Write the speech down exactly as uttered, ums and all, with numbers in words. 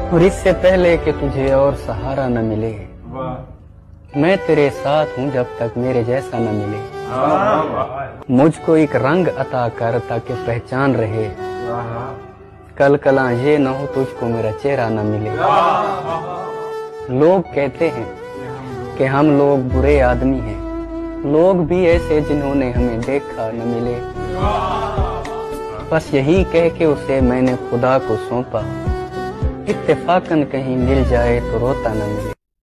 और इससे पहले कि तुझे और सहारा न मिले, मैं तेरे साथ हूँ जब तक मेरे जैसा न मिले। मुझको एक रंग अता कर ताकि पहचान रहे, कल कला ये न हो तुझको मेरा चेहरा न मिले। लोग कहते हैं कि हम लोग बुरे आदमी हैं, लोग भी ऐसे जिन्होंने हमें देखा न मिले। बस यही कह के उसे मैंने खुदा को सौंपा, इत्तेफाकन कहीं मिल जाए तो रोता न मिले।